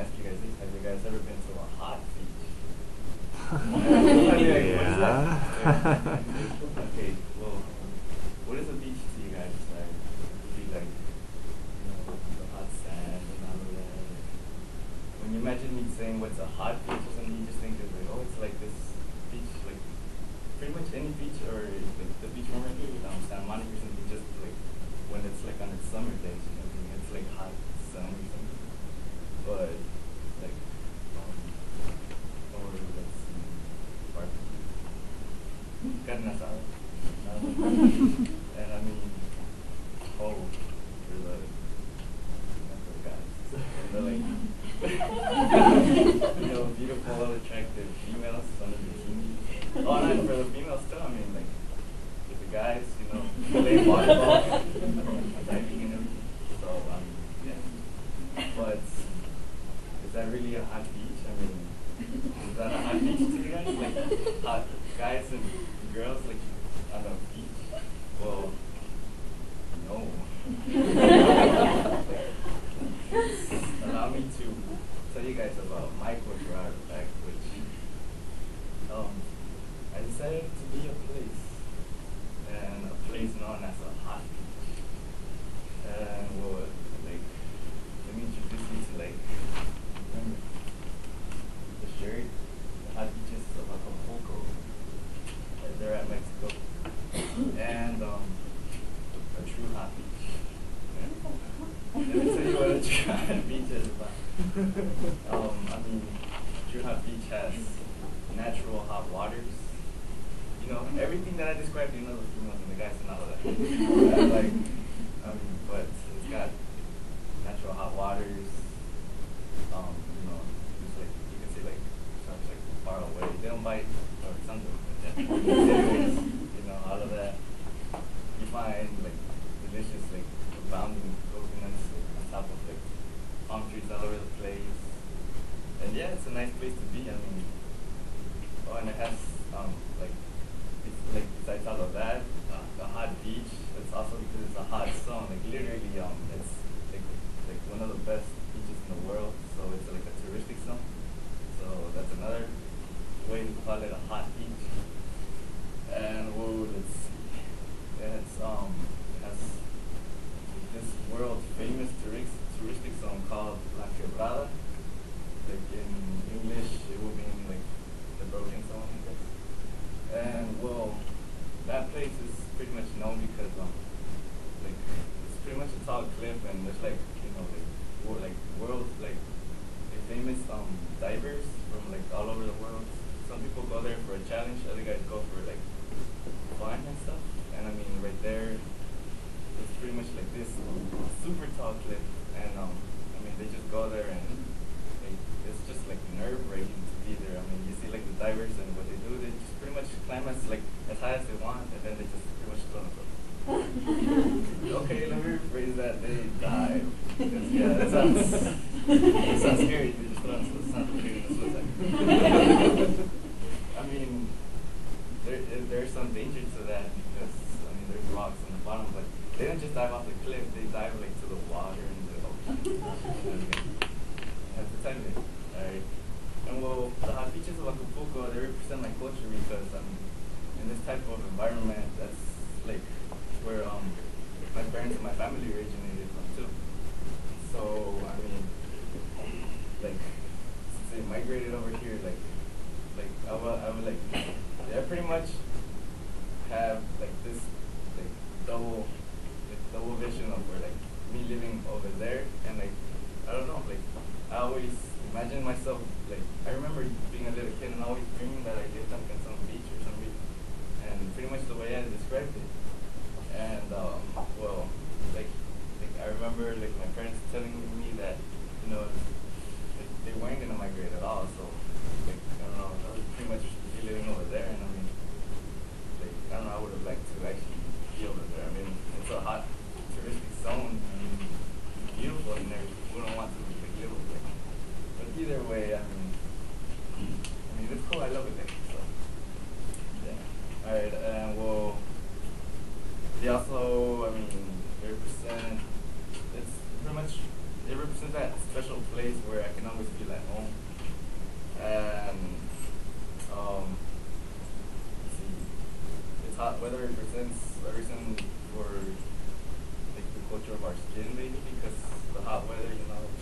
ask you guys this: have you guys ever been to a hot beach? Yeah. Okay, well, what is a beach to you guys? Like, would be like, the hot sand and all of that. When you imagine me saying what's a hot beach or something, you just think of like, oh, it's like this beach, like pretty much any beach, or like the beach from right here, Santa Monica or something, just like when it's like on its summer days, it's like hot sun or something. But like, or let's see, barbecue, carne asada, and I mean, oh, for the guys, and the like, beautiful, attractive females under the bikinis. Oh, and for the females too. I mean, like, with the guys, playing volleyball, diving and everything. So, yeah. But is that really a hot beach? I mean, is that a hot beach to you guys? Like, hot guys and girls, like, on a beach? Well, no. Allow me to tell you guys about my culture out of fact, which I decided to be a place, and a place known as a hot beach. And well, like, let me introduce you to like the shirt, the hot beaches of Acapulco. They're at Mexico, and a true hot beach. Let me tell you what a true hot beach is about. I mean, True Hot Beach has natural hot waters. Everything that I described, the females and the guys and all of that. But it's got natural hot waters. It's like, you can see like sharks like far away. They don't bite or something like that. Anyways, all of that. You find like delicious, like abounding coconuts on top of like palm trees all over the place. And yeah, it's a nice place to be. I mean, and it has besides all of that, a hot beach. It's also because it's a hot zone. Like literally, it's like one of the best beaches in the world. So it's like a touristic zone. So that's another way to call it a hot beach. And let's see. It has this world famous touristic zone called La Quebrada. Like in English, it would mean like the broken zone, I guess. And that place is pretty much known because like it's pretty much a tall cliff, and there's like world like famous divers from like all over the world. Some people go there for a challenge, other guys go for like fun and stuff. And I mean, right there, it's pretty much like this super tall cliff, and I mean they just go there and it's just like nerve-wracking to be there. I mean, you see like the divers, and what they do, they just pretty much climb as high as they want, and then they just pretty much throw themselves. Okay, let me rephrase that. They dive. Because, yeah, that sounds scary. They just throw themselves. It sounds scary. I mean, there's some danger to that because I mean there's rocks on the bottom, but they don't just dive off the cliff. They dive like to the water and the ocean. That's the time there. Alright. And the hot beaches of Acapulco, they represent my culture because in this type of environment, that's like where my parents and my family originated from too. So I mean, like since they migrated over here, like I would like, I pretty much have like this like double vision of where like me living over there, and like I don't know, like I always imagine myself, like I remember being a little kid and always dreaming that I lived on some beach or some beach, and pretty much the way I described it. And like I remember like my parents telling me that like, they weren't gonna migrate at all. So like I don't know, I was pretty much living over there, and I mean like I don't know, I would have liked to actually be over there. I mean it's a hot touristic zone. I mean it's beautiful in there. We don't want to live over there. But either way, I mean it's cool. I love it there. So yeah. All right. They also, I mean, they represent. It's pretty much. It represents that special place place where I can always feel at home. And let's see, it's hot weather represents a reason for like the culture of our skin maybe because the hot weather, you know,